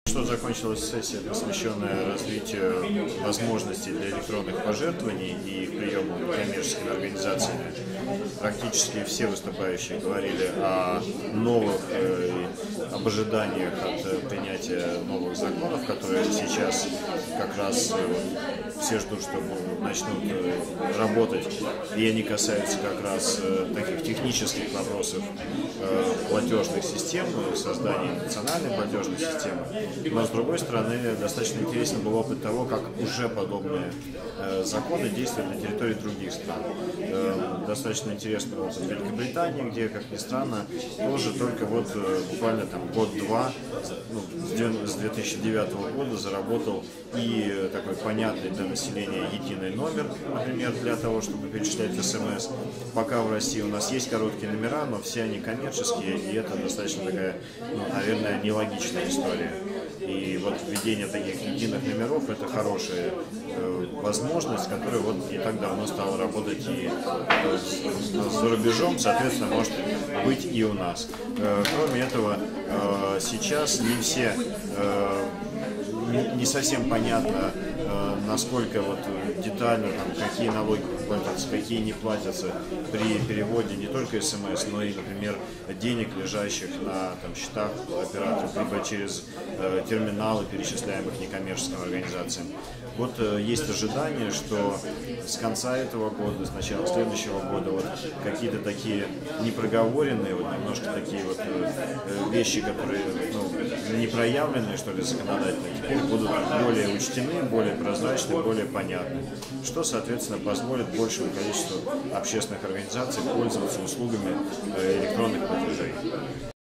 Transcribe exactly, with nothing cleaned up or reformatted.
Что закончилась сессия, посвященная развитию возможностей для электронных пожертвований и приема коммерческими организациями. Практически все выступающие говорили о новых, э, об ожиданиях от принятия новых законов, которые сейчас как раз э, все ждут, что начнут э, работать, и они касаются как раз э, таких технических вопросов э, платежных систем, создания национальной платежной системы. Но, с другой стороны, достаточно интересен был опыт того, как уже подобные э, законы действуют на территории других стран. Э, достаточно интересный опыт Великобритании, где, как ни странно, тоже только вот э, буквально там год-два, ну, с две тысячи девятого года заработал и такой понятный для населения единый номер, например, для того, чтобы перечислять СМС. Пока в России у нас есть короткие номера, но все они коммерческие, и это достаточно такая, ну, наверное, нелогичная история. И вот введение таких единых номеров – это хорошая э, возможность, которая вот не так давно стала работать и э, за рубежом, соответственно, может быть и у нас. Э, кроме этого, э, сейчас не все, э, не, не совсем понятно, э, насколько вот детально, там, какие налоги платятся, какие не платятся при переводе не только СМС, но и, например, денег, лежащих на там, счетах операторов, либо через э, терминалы, перечисляемых некоммерческим организациям. Вот э, есть ожидание, что с конца этого года, с начала следующего года вот какие-то такие непроговоренные, вот немножко такие вот э, вещи, которые, ну, не проявленные, что ли, законодательно, теперь будут более учтены, более прозрачны, более понятны, что, соответственно, позволит большему количеству общественных организаций пользоваться услугами электронных платежей.